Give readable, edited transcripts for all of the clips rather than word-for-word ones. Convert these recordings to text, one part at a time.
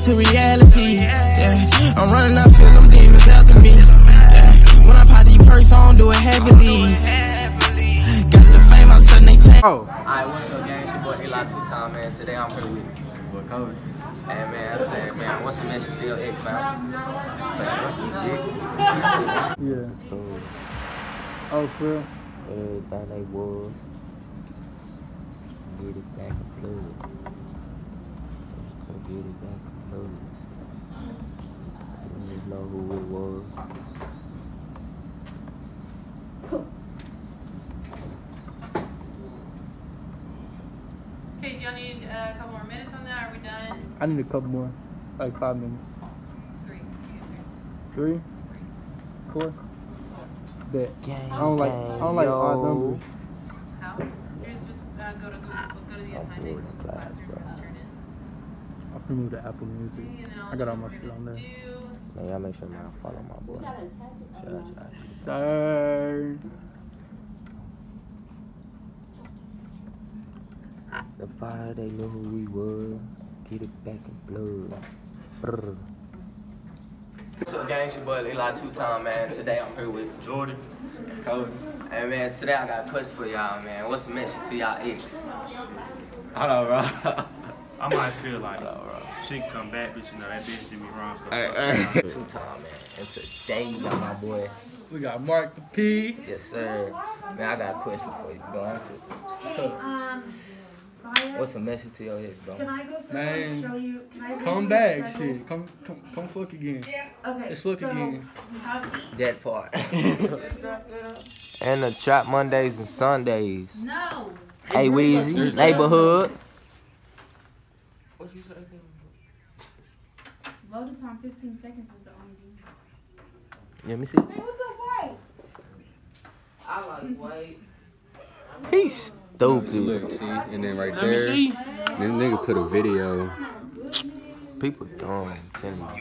to reality. Yeah, I'm running, I feel them demons after me. Yeah, when I pop these perks, I don't do it heavily. Got the fame, I'm suddenly change. Oh. Alright, what's up, gang? It's your boy Eli two-time, man. Today I'm here with Cody. Hey, man, I'm saying, man, what's the message to your ex, man? Yeah. Oh, for real? Everything they was. Get it back in blood. Get it back in blood. You just know who it was. Okay, do y'all need a couple more minutes on that? Are we done? I need a couple more. Like 5 minutes. 3. 3? 4? Bet. Gang, I don't like odd numbers. How? Here's just go to Google. Go to the assignment class. I'll remove the Apple Music. I got all my shit on there. Man, y'all make sure y'all follow my boy. Sir. The fire, they knew who we were. Get it back in blood. Brr. What's up, gang? It's your boy Eli two-time, man. Today I'm here with Jordan. Cody. Hey, man, today I got a question for y'all, man. What's the message to y'all ex? I know, bro. I might feel like she can come back, but you know, that bitch did me wrong. So Two-time, man. And today you got my boy. We got Mark the P. Yes, sir. Man, I got a question for you. Go answer. So, what's the message to your ex, bro? Man, come back, shit. Come fuck again. Okay. Let's fuck again. That part. And the trap Mondays and Sundays. No. Hey, Weezy, neighborhood. What you say? Loaded time 15 seconds with the only. Let me see. Hey, what's up, White? I like white. He's stupid. Look, see, and then right there, then nigga put a video. People dumb, I'm telling you.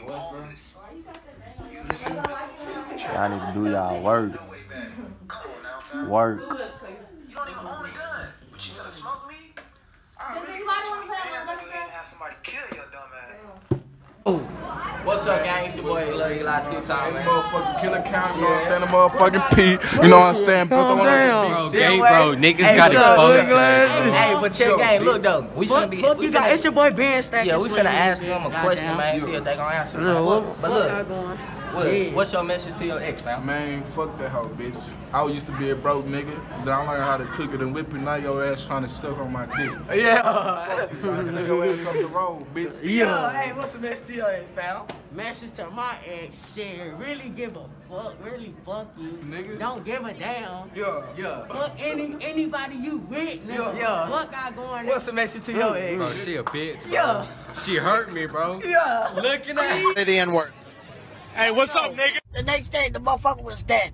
Y'all need to do y'all work. Work. You don't even own a gun, but you gonna smoke me? Does anybody want to play with us? Have somebody kill your dumb ass. What's up, gang? It's your boy Eli two-time, It's man. motherfucking Killer Count, you know what I'm saying? The motherfucking P, you know what I'm saying? Calm down. Bro, niggas got exposed. Hey, but check game. Look though, we finna be. It's your boy Ben Stack. Yeah, we finna ask them a question, man. See if they gonna answer. But look, what's your message to your ex, man? Man, fuck that hoe, bitch. I used to be a broke nigga. Then I learned how to cook it and whip it. Now your ass trying to suck on my dick. Yeah. I send your ass up the road, bitch. Yeah. Hey, what's the message to your ex, pal? Message to my ex, shit, really give a fuck, really fuck you. Nigga. Don't give a damn. Yeah. Yeah. Fuck anybody you with, nigga. Yeah. Fuck got going What's the message to your ex? Bro, she a bitch, bro. Yeah. She hurt me, bro. Yeah. Looking at you. Say the N-word. Hey, what's up, nigga? The next day, the motherfucker was dead.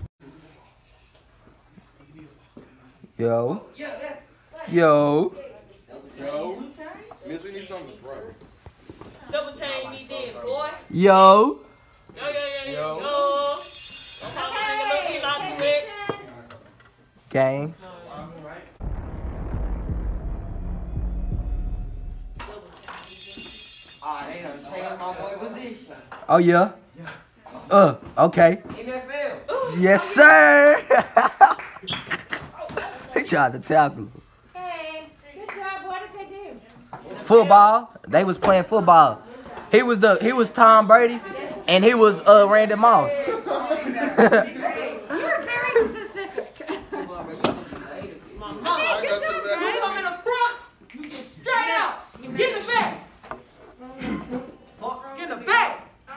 Yo. Yo. Miss, we need something to throw. Double chain me dead, boy. Yo. Yo. I'm talking Eli 2X. Gang. Oh yeah. Okay. NFL. Yes, sir. He tried to tackle. Hey, good job. What did they do? Football. They was playing football. He was Tom Brady, and he was Randy Moss. You were very specific. Come in the front. You get straight out. And get in the back. Get in the back.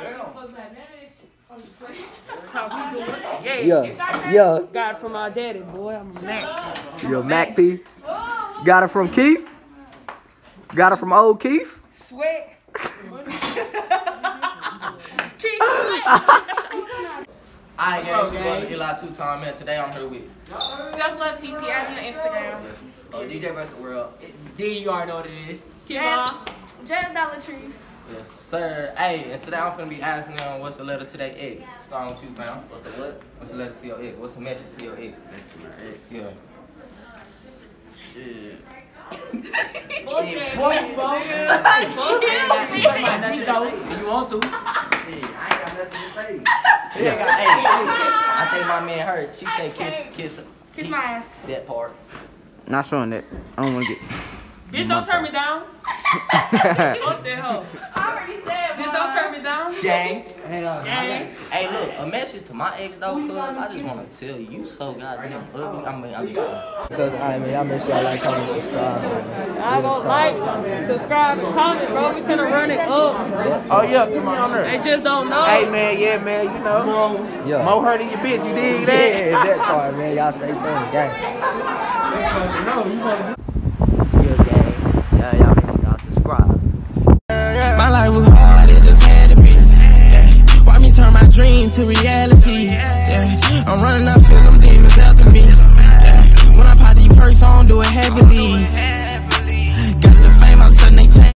That's how we do it. Yeah. Got it from our daddy, boy. I'm a Mac. Yo, Mac P. Got it from Keith. Got it from old Keith. Sweat. Alright, guys, your boy Eli two-time, man. Today I'm here with Self-love TT. I'm on Instagram. DJ Versus the World. D, you already know what it is. Keep on. Jet Dollar Trees. Yes, sir. Hey, and today I'm finna be asking them what's the letter to their ex. Starting with you, fam. What's the letter to your ex? What's the message to your ex? Yeah. Shit. Fuck that, bro. me. You want to? I ain't got nothing to say. Yeah. Hey, I think my man heard. She said kiss Kiss my ass. that part. Not showing that. I don't want to get. Bitch, don't turn me down. Fuck that hoe. I already said, Bitch, don't turn me down. Gang. Gang. Hey, look, a message to my ex though, cuz I just want to tell you, you so goddamn ugly. I'm just Because, alright, man, y'all make sure y'all like, comment, subscribe. I gonna like, subscribe, and comment, bro. We finna run it up. Oh, yeah, come on there. They just don't know. Hey, man, yeah, man, you know. Yeah. More hurt than your bitch, you dig that? Yeah, that part, man. Y'all stay tuned, gang. Yes, gang. Yeah, y'all make sure y'all subscribe. My life was hard, it just had to be. Yeah. Why me turn my dreams to reality? Yeah. I'm running, I feel them demons after me. Yeah. When I pop these perks, I don't do it heavily.